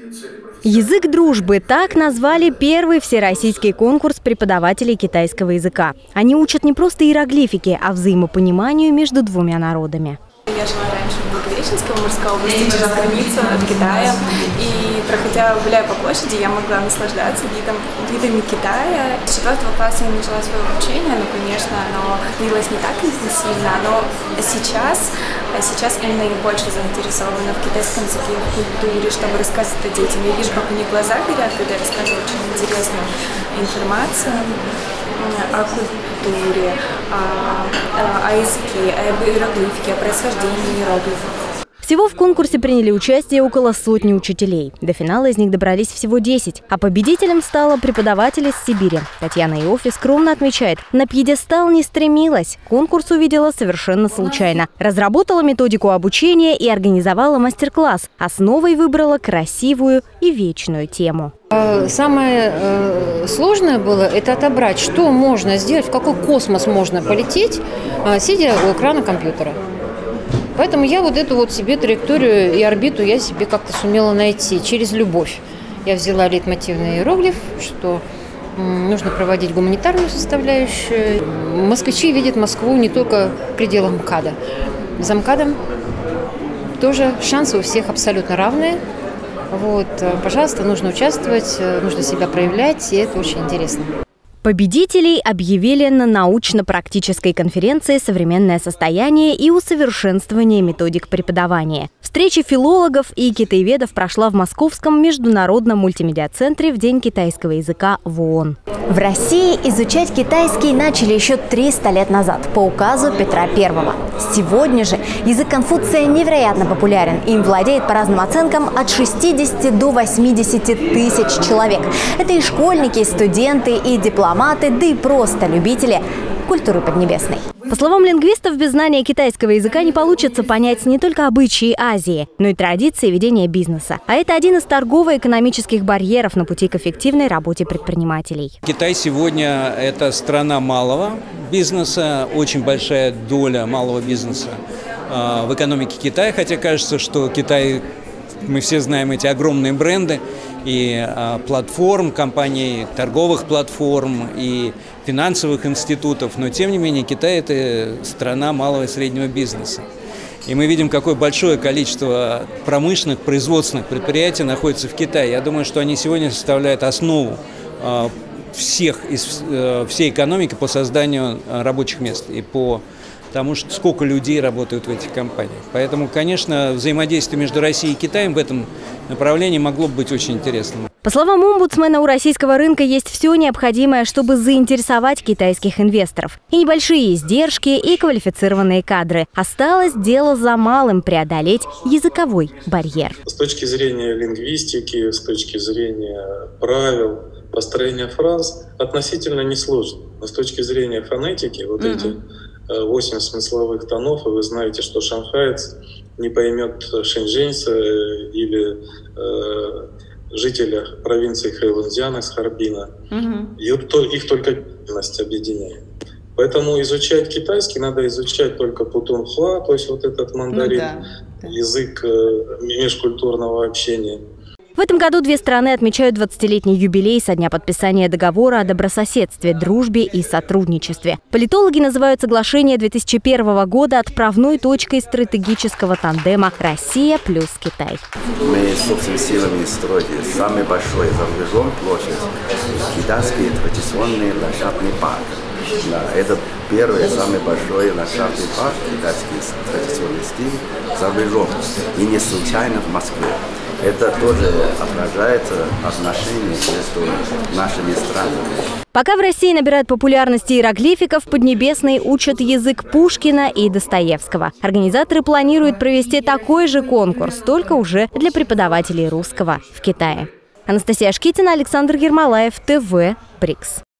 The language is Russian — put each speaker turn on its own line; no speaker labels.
Язык дружбы – так назвали первый всероссийский конкурс преподавателей китайского языка. Они учат не просто иероглифики, а взаимопониманию между двумя народами.
Я жила раньше в Благовещенской, Мурской области, через границу от Китая. И гуляя по площади, я могла наслаждаться видами Китая. С 4 класса я начала свое обучение, но, конечно, оно длилось не так интенсивно, но сейчас именно я больше заинтересована в китайском языке, в культуре, чтобы рассказывать это детям. Я вижу, как у них глаза горят, когда я рассказываю очень интересную информацию о культуре, о языке, об иероглифике, о происхождении иероглифов.
Всего в конкурсе приняли участие около сотни учителей. До финала из них добрались всего 10. А победителем стала преподаватель из Сибири. Татьяна Иоффе скромно отмечает, на пьедестал не стремилась. Конкурс увидела совершенно случайно. Разработала методику обучения и организовала мастер-класс. Основой выбрала красивую и вечную тему.
Самое сложное было это отобрать, что можно сделать, в какой космос можно полететь, сидя у экрана компьютера. Поэтому я эту себе траекторию и орбиту я себе как-то сумела найти через любовь. Я взяла лейтмотивный иероглиф, что нужно проводить гуманитарную составляющую. Москвичи видят Москву не только в пределах МКАДа. За МКАДом тоже шансы у всех абсолютно равные. Пожалуйста, нужно участвовать, нужно себя проявлять, и это очень интересно.
Победителей объявили на научно-практической конференции «Современное состояние и усовершенствование методик преподавания». Встреча филологов и китаеведов прошла в Московском международном мультимедиа-центре в День китайского языка в ООН. В России изучать китайский начали еще 300 лет назад по указу Петра I. Сегодня же язык Конфуция невероятно популярен. Им владеет по разным оценкам от 60 до 80 тысяч человек. Это и школьники, и студенты, и дипломаты, да и просто любители культуры поднебесной. По словам лингвистов, без знания китайского языка не получится понять не только обычаи Азии, но и традиции ведения бизнеса. А это один из торгово-экономических барьеров на пути к эффективной работе предпринимателей.
Китай сегодня – это страна малого бизнеса, очень большая доля малого бизнеса в экономике Китая, хотя кажется, что Китай, мы все знаем эти огромные бренды и платформ, компаний, торговых платформ и финансовых институтов, но тем не менее Китай – это страна малого и среднего бизнеса. И мы видим, какое большое количество промышленных, производственных предприятий находится в Китае. Я думаю, что они сегодня составляют основу всей экономики по созданию рабочих мест и по тому, что сколько людей работают в этих компаниях. Поэтому, конечно, взаимодействие между Россией и Китаем в этом направлении могло бы быть очень интересным.
По словам омбудсмена, у российского рынка есть все необходимое, чтобы заинтересовать китайских инвесторов. И небольшие издержки, и квалифицированные кадры. Осталось дело за малым – преодолеть языковой барьер.
С точки зрения лингвистики, с точки зрения правил, построения фраз относительно несложно. Но с точки зрения фонетики, эти 8 смысловых тонов, и вы знаете, что шанхаец не поймет шэньчжэньца или жителя провинции Хэйлунцзяна с Харбина. Их только бедность объединяет. Поэтому изучать китайский надо изучать только путунхуа, то есть этот мандарин, язык межкультурного общения.
В этом году две страны отмечают 20-летний юбилей со дня подписания договора о добрососедстве, дружбе и сотрудничестве. Политологи называют соглашение 2001 года отправной точкой стратегического тандема «Россия плюс Китай».
Мы собственными силами строили самый большой за рубежом площадь китайский традиционный ландшафтный парк. Да, это первый, самый большой ландшафтный парк, китайский традиционный стиль за рубежом. И не случайно в Москве. Это тоже отражает отношения между нашими странами.
Пока в России набирают популярность иероглификов, Поднебесной учат язык Пушкина и Достоевского. Организаторы планируют провести такой же конкурс, только уже для преподавателей русского в Китае. Анастасия Шкитина, Александр Ермолаев, ТВ Брикс.